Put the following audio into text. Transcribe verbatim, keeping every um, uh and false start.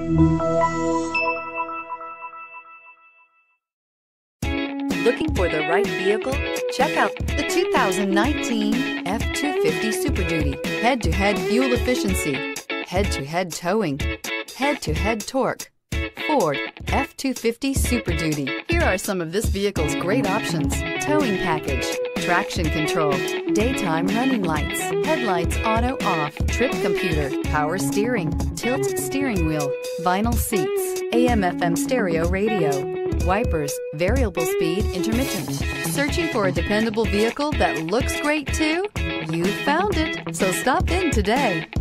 Looking for the right vehicle? Check out the two thousand nineteen F two fifty Super Duty. Head-to-head fuel efficiency, head-to-head towing, head-to-head torque. Ford F two fifty Super Duty. Here are some of this vehicle's great options: towing package, traction control, daytime running lights, headlights auto off, trip computer, power steering, tilt steering wheel, vinyl seats, A M F M stereo radio, wipers, variable speed intermittent. Searching for a dependable vehicle that looks great too? You found it, so stop in today.